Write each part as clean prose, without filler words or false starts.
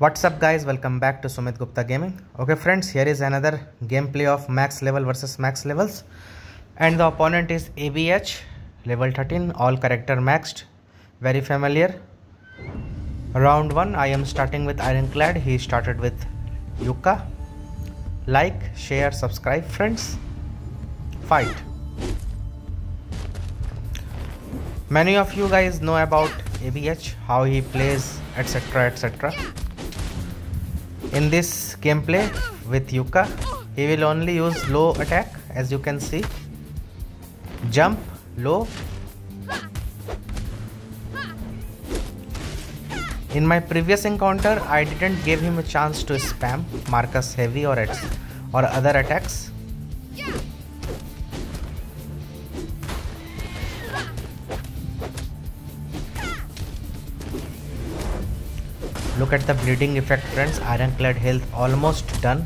What's up guys, welcome back to Sumit Gupta Gaming. Okay friends, here is another gameplay of max level versus max levels, and the opponent is ABH level 13, all character maxed, very familiar. Round 1, I am starting with Ironclad, he started with Yuka. Like, share, subscribe friends. Fight. Many of you guys know about ABH, how he plays, etc, etc. In this gameplay with Yuka, he will only use low attack, as you can see. Jump, low. In my previous encounter, I didn't give him a chance to spam Marcus heavy or other attacks. Look at the bleeding effect friends, Ironclad health almost done.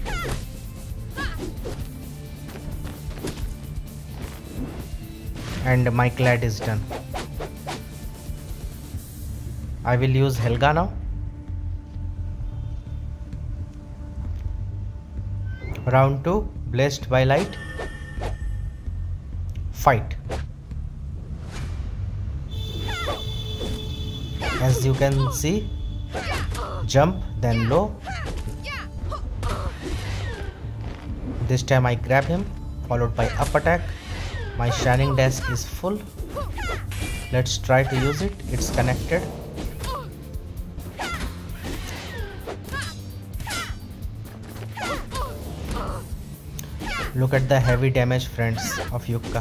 And my clad is done. I will use Helga now. Round 2, Blessed by Light. Fight. As you can see, jump, then low. This time I grab him, followed by up attack. My Shining Dash is full. Let's try to use it. It's connected. Look at the heavy damage friends of Yuka.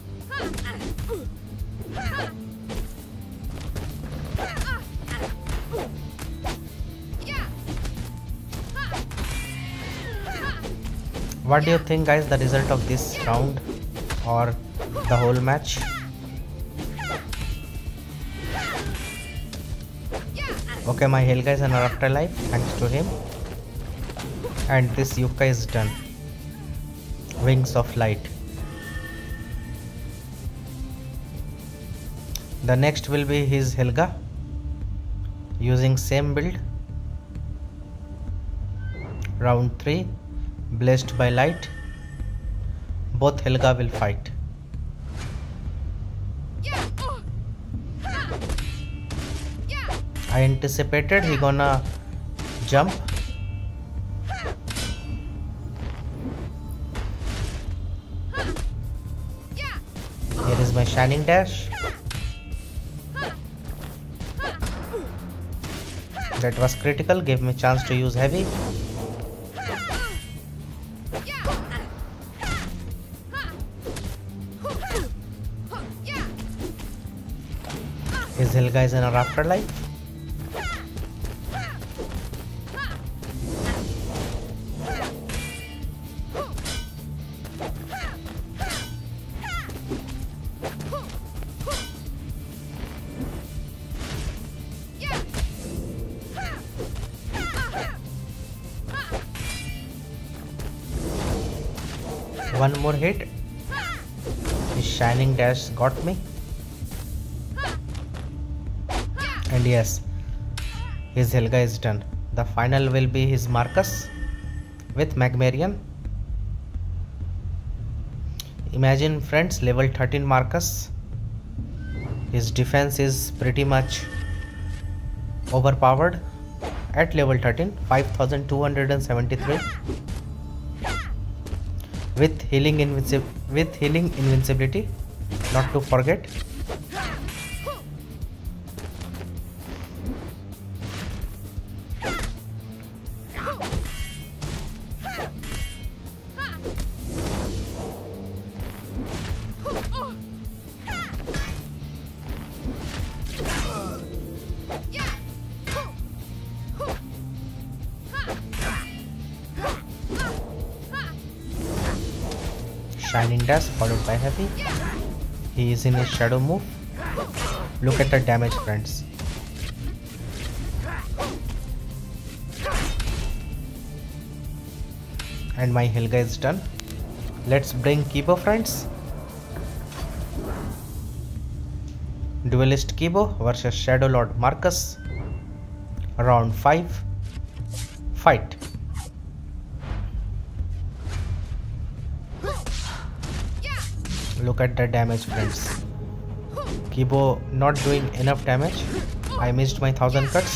What do you think guys, the result of this round or the whole match? Okay, my Helga is an afterlife thanks to him, and this Yuka is done. Wings of Light. The next will be his Helga using same build. Round 3, Blessed by Light. Both Helga will fight. I anticipated he gonna jump. Here is my Shining Dash. That was critical, gave me chance to use heavy. His Helga is in our afterlife. One more hit. His Shining Dash got me. And yes, his Helga is done. The final will be his Marcus with Magmarian. Imagine friends, level 13 Marcus. His defense is pretty much overpowered at level 13, 5273. With healing invincibility, not to forget. Shining Dash followed by heavy. He is in a shadow move. Look at the damage friends. And my Helga is done. Let's bring Kibo friends. Duelist Kibo versus Shadow Lord Marcus. Round 5, fight. Look at the damage, friends. Kibo not doing enough damage. I missed my 1000 cuts.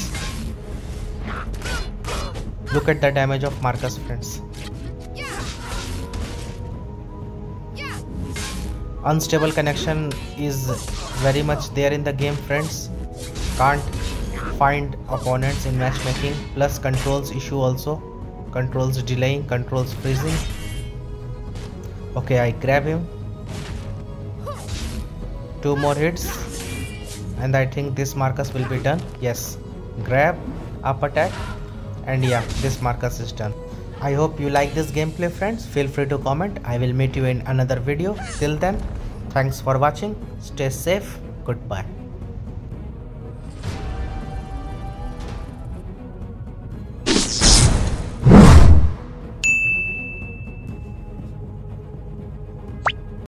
Look at the damage of Marcus, friends. Unstable connection is very much there in the game, friends. Can't find opponents in matchmaking, plus controls issue also. Controls delaying, controls freezing. Okay, I grab him. 2 more hits and I think this Marcus will be done. Yes, grab, up attack, and yeah, this Marcus is done. I hope you like this gameplay, friends. Feel free to comment. I will meet you in another video. Till then, thanks for watching. Stay safe. Goodbye.